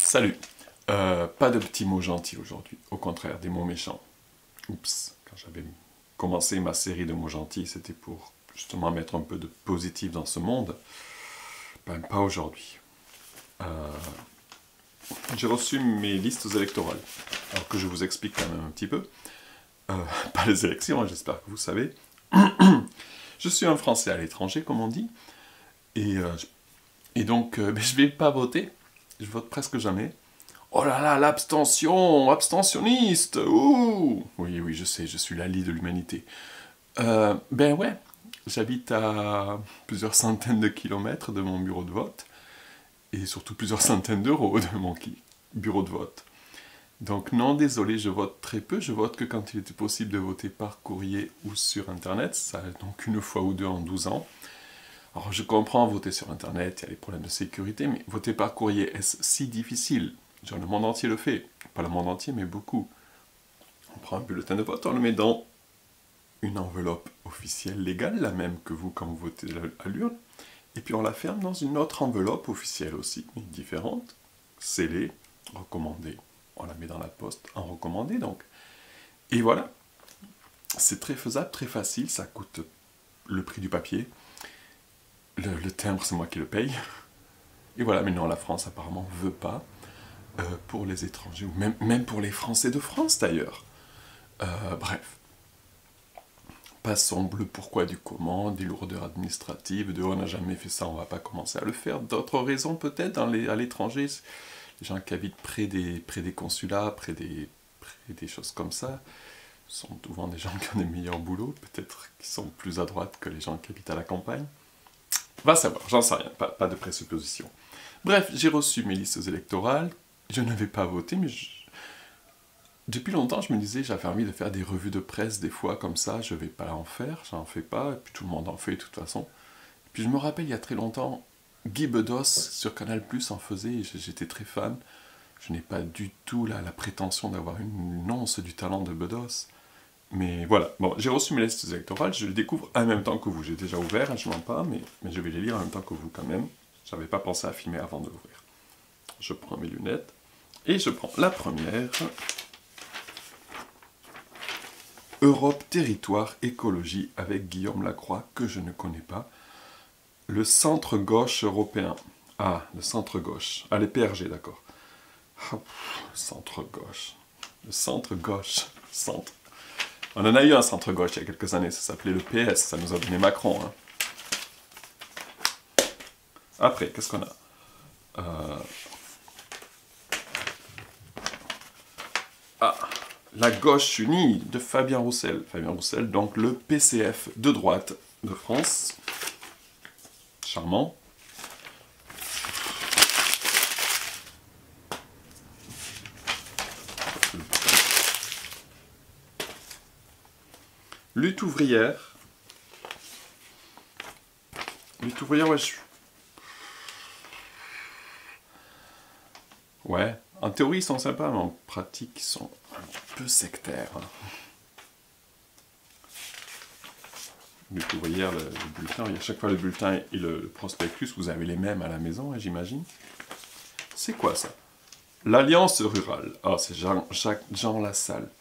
Salut. Pas de petits mots gentils aujourd'hui, au contraire, des mots méchants. Oups, quand j'avais commencé ma série de mots gentils, c'était pour justement mettre un peu de positif dans ce monde. Ben, pas aujourd'hui. J'ai reçu mes listes électorales, alors que je vous explique quand même un petit peu. Pas les élections, hein, j'espère que vous savez. Je suis un Français à l'étranger, comme on dit, et donc ben, je vais pas voter. Je vote presque jamais. Oh là là, l'abstention, abstentionniste, ouh! Oui, oui, je sais, je suis la lie de l'humanité. Ben ouais, j'habite à plusieurs centaines de kilomètres de mon bureau de vote, et surtout plusieurs centaines d'euros de mon bureau de vote. Donc non, désolé, je vote très peu, je vote que quand il était possible de voter par courrier ou sur Internet, ça donc une fois ou deux en 12 ans. Alors je comprends, voter sur Internet, il y a les problèmes de sécurité, mais voter par courrier, est-ce si difficile? Genre le monde entier le fait. Pas le monde entier, mais beaucoup. On prend un bulletin de vote, on le met dans une enveloppe officielle légale, la même que vous quand vous votez à l'urne, et puis on la ferme dans une autre enveloppe officielle aussi, mais différente, scellée, recommandée. On la met dans la poste en recommandé donc. Et voilà, c'est très faisable, très facile, ça coûte le prix du papier. Le timbre, c'est moi qui le paye. Et voilà, mais non, la France apparemment veut pas. Pour les étrangers, ou même pour les Français de France d'ailleurs. Bref. Passons le pourquoi du comment, des lourdeurs administratives, de on n'a jamais fait ça, on va pas commencer à le faire. D'autres raisons peut-être à l'étranger, les gens qui habitent près des consulats, près des choses comme ça, sont souvent des gens qui ont des meilleurs boulots, peut-être qui sont plus à droite que les gens qui habitent à la campagne. Va savoir, j'en sais rien, pas de présupposition. Bref, j'ai reçu mes listes électorales. Je ne vais pas voter, mais depuis longtemps, je me disais, j'avais envie de faire des revues de presse, des fois, comme ça, je vais pas en faire, j'en fais pas, et puis tout le monde en fait, de toute façon. Et puis je me rappelle, il y a très longtemps, Guy Bedos, sur Canal+, en faisait, et j'étais très fan. Je n'ai pas du tout la prétention d'avoir une once du talent de Bedos. Mais voilà, bon, j'ai reçu mes listes électorales, je les découvre en même temps que vous. J'ai déjà ouvert, hein, je mens pas, mais je vais les lire en même temps que vous, quand même. J'avais pas pensé à filmer avant de l'ouvrir. Je prends mes lunettes. Et je prends la première. Europe, territoire, écologie, avec Guillaume Lacroix, que je ne connais pas. Le centre-gauche européen. Ah, le centre-gauche. Ah, les PRG, d'accord. Ah, centre-gauche. Le centre-gauche. Centre. On en a eu un centre-gauche il y a quelques années, ça s'appelait le PS, ça nous a donné Macron. Hein. Après, qu'est-ce qu'on a La gauche unie de Fabien Roussel. Fabien Roussel, donc le PCF de droite de France. Charmant. Lutte ouvrière. Lutte ouvrière, ouais, ouais, en théorie ils sont sympas, mais en pratique ils sont un peu sectaires. Lutte ouvrière, le bulletin, à chaque fois le bulletin et le prospectus, vous avez les mêmes à la maison, hein, j'imagine. C'est quoi ça? L'Alliance rurale. Ah, c'est Jean Lassalle.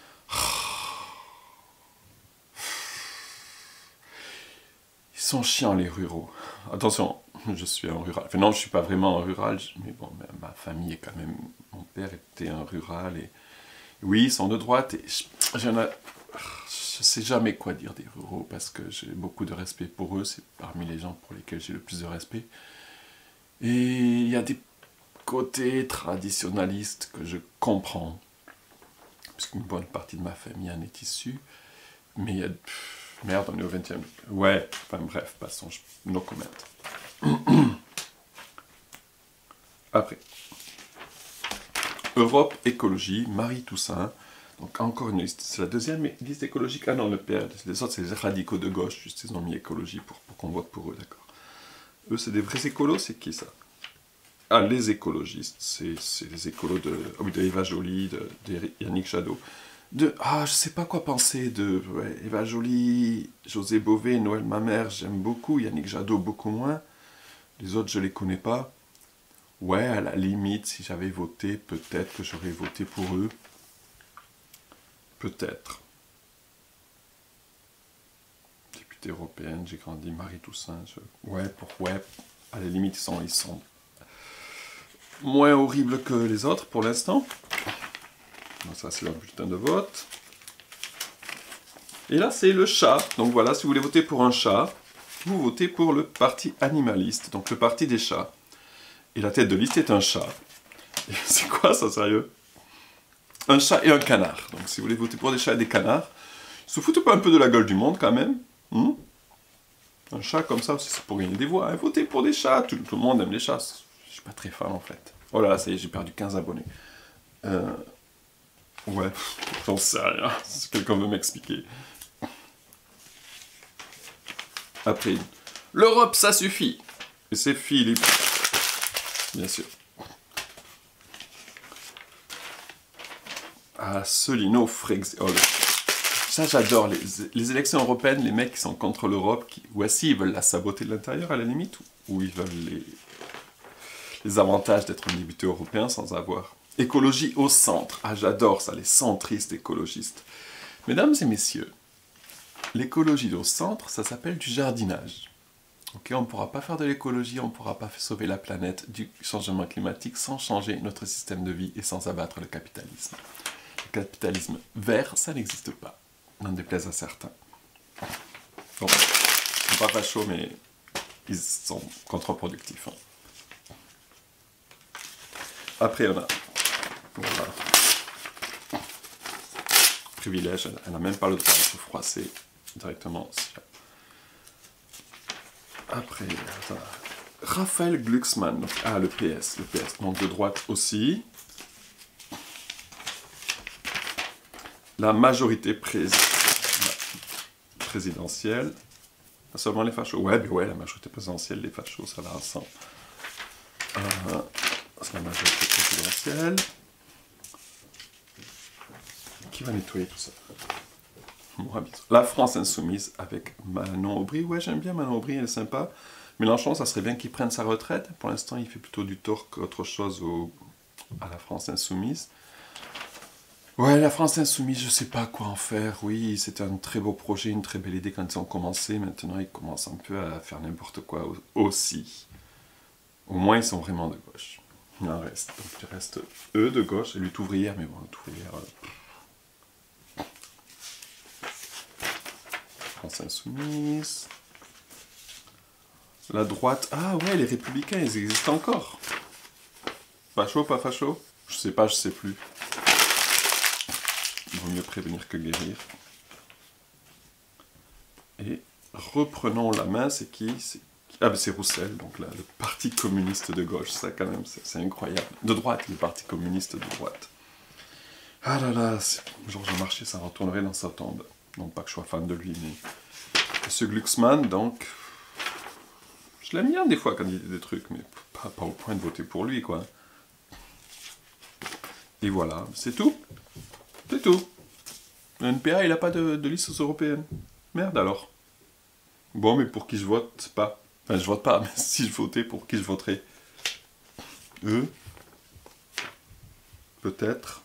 Ils sont chiants les ruraux. Attention, je suis un rural. Enfin non, je suis pas vraiment un rural, mais bon, ma famille est quand même... Mon père était un rural et... Oui, ils sont de droite et je sais jamais quoi dire des ruraux parce que j'ai beaucoup de respect pour eux, c'est parmi les gens pour lesquels j'ai le plus de respect. Et il y a des côtés traditionnalistes que je comprends, puisqu'une bonne partie de ma famille en est issue, mais il y a... Merde, on est au 20e. Ouais, enfin bref, passons, no comment. Après. Europe, écologie, Marie Toussaint. Donc encore une liste, c'est la deuxième liste écologique. Ah non, le PR, les autres c'est les radicaux de gauche, juste ils ont mis écologie pour qu'on vote pour eux, d'accord. Eux c'est des vrais écolos, c'est qui ça? Ah, les écologistes, c'est les écolos de Eva Joly, de Yannick Jadot. Je sais pas quoi penser de Eva Joly, José Bové, Noël Mamère, j'aime beaucoup, Yannick Jadot beaucoup moins. Les autres je les connais pas. Ouais, à la limite, si j'avais voté, peut-être que j'aurais voté pour eux. Peut-être. Députée européenne, j'ai grandi, Marie Toussaint. Ouais, à la limite, ils sont moins horribles que les autres pour l'instant. Ça, c'est leur bulletin de vote. Et là, c'est le chat. Donc voilà, si vous voulez voter pour un chat, vous votez pour le parti animaliste, donc le parti des chats. Et la tête de liste est un chat. Et c'est quoi ça, sérieux? Un chat et un canard. Donc si vous voulez voter pour des chats et des canards, se foutez pas un peu de la gueule du monde quand même. Un chat comme ça, c'est pour gagner des voix. Hein. Votez pour des chats, tout le monde aime les chats. Je suis pas très fan en fait. Oh là là, ça y est, j'ai perdu 15 abonnés. Ouais, j'en sais rien, si quelqu'un veut m'expliquer. Après, l'Europe, ça suffit. Et c'est Philippe. Bien sûr. Asselineau Frexit. Oh, ça, j'adore. Les élections européennes, les mecs qui sont contre l'Europe, voici, ils veulent la saboter de l'intérieur à la limite, ou ils veulent les avantages d'être un député européen sans avoir. Écologie au centre. Ah, j'adore ça, les centristes écologistes. Mesdames et messieurs, l'écologie au centre, ça s'appelle du jardinage. Ok, on ne pourra pas faire de l'écologie, on ne pourra pas sauver la planète du changement climatique sans changer notre système de vie et sans abattre le capitalisme. Le capitalisme vert, ça n'existe pas. N'en déplaise à certains. Bon, ils sont pas chauds, mais ils sont contre-productifs. Hein. Après, on a... Voilà. Privilège, elle n'a même pas le droit de se froisser directement. Après, attends. Raphaël Glucksmann, donc, le PS, donc de droite aussi. La majorité présidentielle. Pas seulement les fachos. Ouais, mais ouais, la majorité présidentielle, les fachos, ça va ensemble. C'est la majorité présidentielle. Qui va nettoyer tout ça? Moi, bisous. La France insoumise avec Manon Aubry. Ouais, j'aime bien Manon Aubry, elle est sympa. Mélenchon, ça serait bien qu'il prenne sa retraite. Pour l'instant, il fait plutôt du tort qu'autre chose à la France insoumise. Ouais, la France insoumise, je sais pas quoi en faire. Oui, c'était un très beau projet, une très belle idée quand ils ont commencé. Maintenant, ils commencent un peu à faire n'importe quoi aussi. Au moins, ils sont vraiment de gauche. Il en reste. Donc, il reste eux de gauche et lutte ouvrière, mais bon, lutte ouvrière... France insoumise. La droite... Ah ouais, les républicains, ils existent encore. Facho, pas facho? Je sais pas, je sais plus. Il vaut mieux prévenir que guérir. Et reprenons la main, c'est qui? Ah ben c'est Roussel, donc là, le parti communiste de gauche, ça quand même, c'est incroyable. De droite, le parti communiste de droite. Ah là là, Georges Marchais, ça retournerait dans sa tombe. Non pas que je sois fan de lui, mais... Monsieur Glucksmann, donc... Je l'aime bien des fois quand il dit des trucs, mais pas au point de voter pour lui, quoi. Et voilà, c'est tout. C'est tout. Le NPA, il n'a pas de liste européenne. Merde alors. Bon, mais pour qui je vote pas? Enfin, je vote pas, mais si je votais, pour qui je voterais? Eux? Peut-être.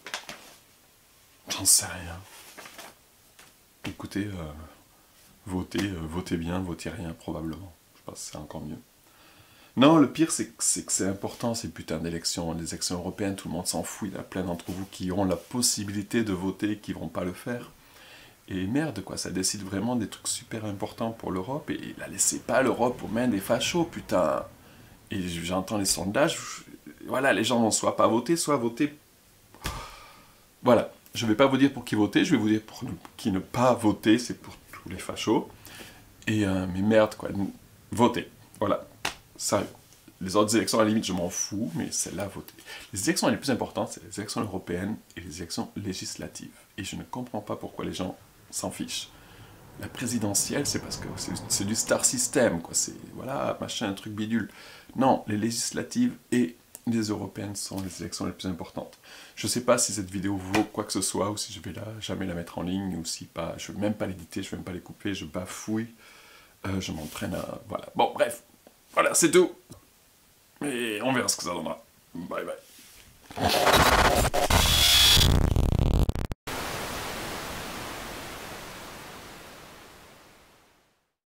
J'en sais rien. Écoutez, votez bien, votez rien, probablement. Je pense que c'est encore mieux. Non, le pire, c'est que c'est important, ces putains d'élections. Les élections européennes, tout le monde s'en fout. Il y a plein d'entre vous qui auront la possibilité de voter et qui vont pas le faire. Et merde, quoi, ça décide vraiment des trucs super importants pour l'Europe. Et la laissez pas l'Europe aux mains des fachos, putain. Et j'entends les sondages, voilà, les gens vont soit pas voter, soit voter... Voilà, je vais pas vous dire pour qui voter, je vais vous dire pour qui ne pas voter, c'est pour tous les fachos. Et mais merde, quoi, votez. Voilà, sérieux. Les autres élections, à la limite, je m'en fous, mais celle-là, votez. Les élections les plus importantes, c'est les élections européennes et les élections législatives. Et je ne comprends pas pourquoi les gens s'en fichent. La présidentielle, c'est parce que c'est du star system, quoi. C'est, voilà, machin, un truc bidule. Non, les législatives et les européennes sont les élections les plus importantes. Je sais pas si cette vidéo vaut quoi que ce soit, ou si je vais jamais la mettre en ligne, ou si pas, je vais même pas l'éditer, je vais même pas les couper, je bafouille. Je m'entraîne à... Voilà. Bon, bref. Voilà, c'est tout. Et on verra ce que ça donnera. Bye bye.